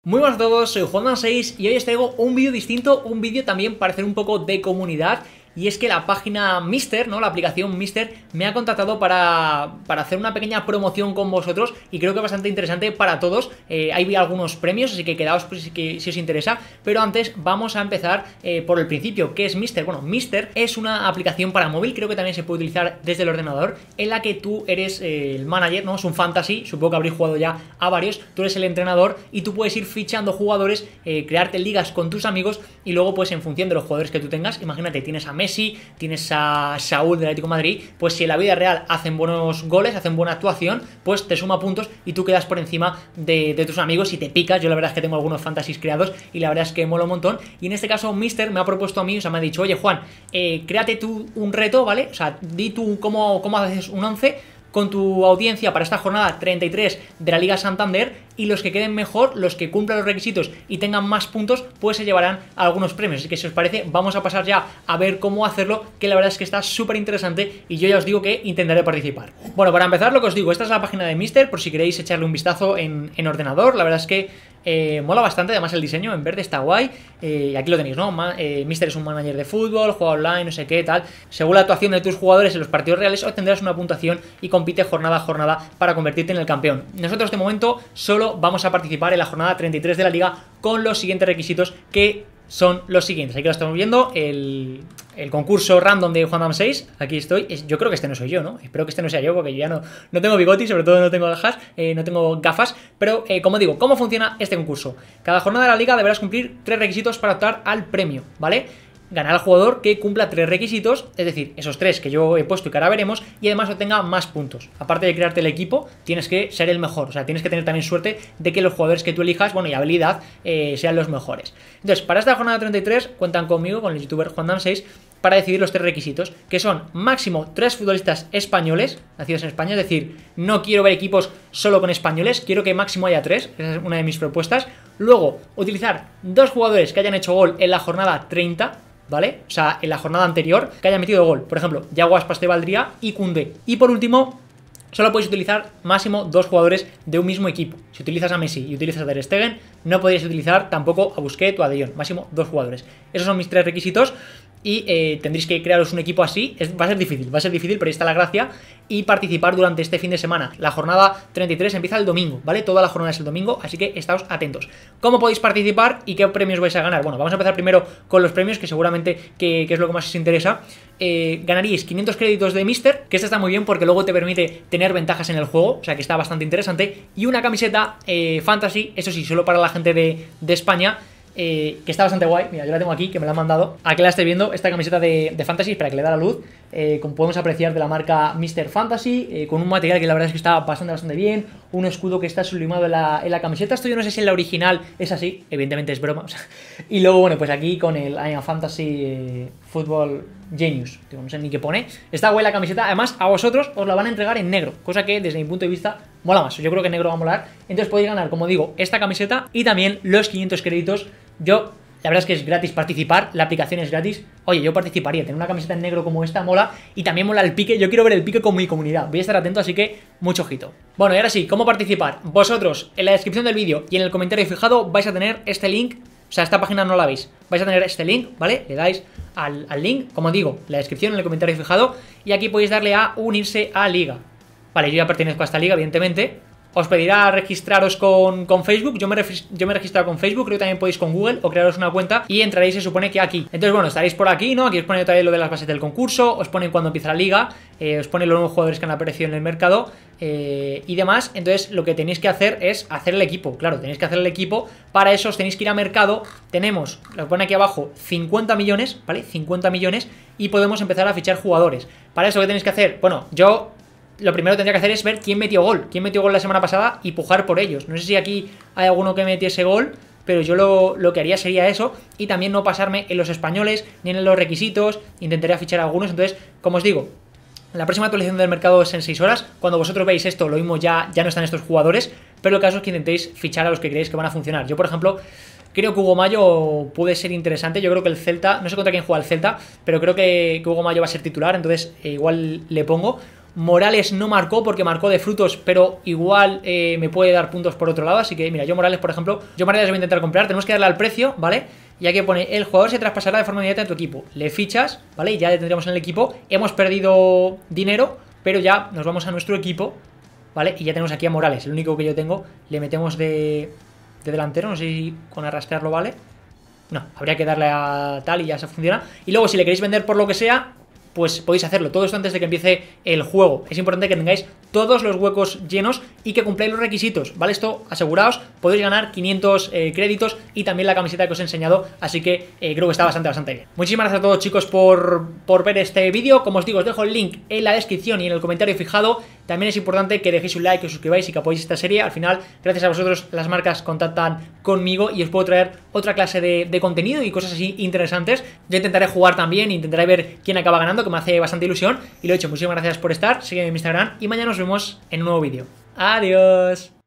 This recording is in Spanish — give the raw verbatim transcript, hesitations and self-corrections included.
Muy buenas a todos, soy Juan seis y hoy os traigo un vídeo distinto, un vídeo también para hacer un poco de comunidad. Y es que la página Mister, ¿no? La aplicación Mister me ha contactado para, para hacer una pequeña promoción con vosotros y creo que bastante interesante para todos. Eh, hay algunos premios, así que quedaos pues, si, que, si os interesa. Pero antes vamos a empezar eh, por el principio. ¿Qué es Mister? Bueno, Mister es una aplicación para móvil, creo que también se puede utilizar desde el ordenador, en la que tú eres eh, el manager, ¿no? Es un fantasy, supongo que habréis jugado ya a varios. Tú eres el entrenador y tú puedes ir fichando jugadores, eh, crearte ligas con tus amigos y luego pues en función de los jugadores que tú tengas, imagínate, tienes a Messi, tienes a Saúl del Atlético de Madrid, pues si en la vida real hacen buenos goles, hacen buena actuación, pues te suma puntos y tú quedas por encima de, de tus amigos y te picas. Yo la verdad es que tengo algunos fantasies creados y la verdad es que mola un montón. Y en este caso Mister me ha propuesto a mí, o sea, me ha dicho, oye Juan, eh, créate tú un reto, ¿vale? O sea, di tú cómo, cómo haces un once con tu audiencia para esta jornada treinta y tres de la Liga Santander, y los que queden mejor, los que cumplan los requisitos y tengan más puntos, pues se llevarán algunos premios. Así que si os parece, vamos a pasar ya a ver cómo hacerlo, que la verdad es que está súper interesante y yo ya os digo que intentaré participar. Bueno, para empezar lo que os digo, esta es la página de Mister, por si queréis echarle un vistazo en, en ordenador. La verdad es que eh, mola bastante, además el diseño en verde está guay, eh, y aquí lo tenéis, ¿no? Ma eh, Mister es un manager de fútbol, juega online, no sé qué, tal. Según la actuación de tus jugadores en los partidos reales, obtendrás una puntuación y compite jornada a jornada para convertirte en el campeón. Nosotros de momento solo vamos a participar en la jornada treinta y tres de la liga con los siguientes requisitos, que son los siguientes. Aquí lo estamos viendo, el, el concurso random de Juan seis. Aquí estoy. Yo creo que este no soy yo, ¿no? Espero que este no sea yo, porque yo ya no, no tengo bigoti, sobre todo no tengo gafas, eh, no tengo gafas. Pero, eh, como digo, ¿cómo funciona este concurso? Cada jornada de la liga deberás cumplir tres requisitos para optar al premio, ¿vale? Ganar al jugador que cumpla tres requisitos, es decir, esos tres que yo he puesto y que ahora veremos, y además obtenga más puntos. Aparte de crearte el equipo, tienes que ser el mejor, o sea, tienes que tener también suerte de que los jugadores que tú elijas, bueno, y habilidad, eh, sean los mejores. Entonces, para esta jornada treinta y tres, cuentan conmigo, con el youtuber Juan seis, para decidir los tres requisitos, que son máximo tres futbolistas españoles, nacidos en España, es decir, no quiero ver equipos solo con españoles, quiero que máximo haya tres, esa es una de mis propuestas. Luego, utilizar dos jugadores que hayan hecho gol en la jornada treinta, ¿vale? O sea, en la jornada anterior que haya metido gol. Por ejemplo, Yago Aspas de Valdría y Koundé. Y por último, solo podéis utilizar máximo dos jugadores de un mismo equipo. Si utilizas a Messi y utilizas a Ter Stegen, no podéis utilizar tampoco a Busquets o a De Jong. Máximo dos jugadores. Esos son mis tres requisitos. Y eh, tendréis que crearos un equipo así. Es, va a ser difícil, va a ser difícil, pero ahí está la gracia. Y participar durante este fin de semana. La jornada treinta y tres empieza el domingo, ¿vale? Toda la jornada es el domingo, así que estáos atentos. ¿Cómo podéis participar y qué premios vais a ganar? Bueno, vamos a empezar primero con los premios, que seguramente que, que es lo que más os interesa. Eh, ganaríais quinientos créditos de Mister, que este está muy bien porque luego te permite tener ventajas en el juego, o sea que está bastante interesante. Y una camiseta eh, Fantasy, eso sí, solo para la gente de, de España. Eh, que está bastante guay. Mira, yo la tengo aquí, que me la han mandado. Aquí la estoy viendo, esta camiseta de, de Fantasy, para que le da la luz, eh, como podemos apreciar, de la marca Mister Fantasy, eh, con un material que la verdad es que está bastante, bastante bien. Un escudo que está sublimado en la, en la camiseta. Esto yo no sé si en la original es así, evidentemente es broma, o sea. Y luego, bueno, pues aquí con el I Am Fantasy eh, Football Genius, que no sé ni qué pone. Está guay la camiseta. Además, a vosotros os la van a entregar en negro, cosa que desde mi punto de vista mola más. Yo creo que en negro va a molar. Entonces podéis ganar, como digo, esta camiseta y también los quinientos créditos. Yo, la verdad es que es gratis participar, la aplicación es gratis. Oye, yo participaría, tener una camiseta en negro como esta mola. Y también mola el pique, yo quiero ver el pique con mi comunidad. Voy a estar atento, así que mucho ojito. Bueno, y ahora sí, ¿cómo participar? Vosotros, en la descripción del vídeo y en el comentario fijado vais a tener este link. O sea, esta página no la veis, vais a tener este link, ¿vale? Le dais al, al link, como digo, en la descripción, en el comentario fijado. Y aquí podéis darle a unirse a liga. Vale, yo ya pertenezco a esta liga, evidentemente. Os pedirá registraros con, con Facebook. Yo me, yo me he registrado con Facebook. Creo que también podéis con Google o crearos una cuenta y entraréis, se supone que aquí. Entonces, bueno, estaréis por aquí, ¿no? Aquí os pone también lo de las bases del concurso. Os pone cuando empieza la liga, eh, os pone los nuevos jugadores que han aparecido en el mercado, eh, y demás. Entonces, lo que tenéis que hacer es hacer el equipo. Claro, tenéis que hacer el equipo. Para eso os tenéis que ir a mercado. Tenemos, lo pone aquí abajo, cincuenta millones, ¿vale? cincuenta millones. Y podemos empezar a fichar jugadores. Para eso, ¿qué tenéis que hacer? Bueno, yo... lo primero que tendría que hacer es ver quién metió gol. Quién metió gol la semana pasada y pujar por ellos. No sé si aquí hay alguno que metiese gol, pero yo lo, lo que haría sería eso. Y también no pasarme en los españoles ni en los requisitos. Intentaré fichar a algunos. Entonces, como os digo, la próxima actualización del mercado es en seis horas. Cuando vosotros veis esto, lo mismo ya, ya no están estos jugadores. Pero el caso es que intentéis fichar a los que creéis que van a funcionar. Yo, por ejemplo, creo que Hugo Mayo puede ser interesante. Yo creo que el Celta, no sé contra quién juega el Celta, pero creo que, que Hugo Mayo va a ser titular. Entonces, eh, igual le pongo. Morales no marcó porque marcó de frutos, pero igual eh, me puede dar puntos por otro lado. Así que mira, yo Morales, por ejemplo, yo Morales voy a intentar comprar. Tenemos que darle al precio, ¿vale? Y aquí pone, el jugador se traspasará de forma inmediata en tu equipo. Le fichas, ¿vale? Y ya le tendremos en el equipo. Hemos perdido dinero, pero ya nos vamos a nuestro equipo, ¿vale? Y ya tenemos aquí a Morales, el único que yo tengo. Le metemos de, de delantero, no sé si con arrastrarlo vale. No, habría que darle a tal y ya se funciona. Y luego si le queréis vender por lo que sea, pues podéis hacerlo. Todo esto antes de que empiece el juego. Es importante que tengáis todos los huecos llenos y que cumpláis los requisitos, ¿vale? Esto aseguraos, podéis ganar quinientos eh, créditos y también la camiseta que os he enseñado, así que eh, creo que está bastante, bastante bien. Muchísimas gracias a todos, chicos, por, por ver este vídeo. Como os digo, os dejo el link en la descripción y en el comentario fijado. También es importante que dejéis un like, que os suscribáis y que apoyéis esta serie. Al final, gracias a vosotros, las marcas contactan conmigo y os puedo traer otra clase de, de contenido y cosas así interesantes. Yo intentaré jugar también, intentaré ver quién acaba ganando, que me hace bastante ilusión. Y lo he dicho, muchísimas gracias por estar, sígueme en mi Instagram y mañana nos vemos en un nuevo vídeo. Adiós.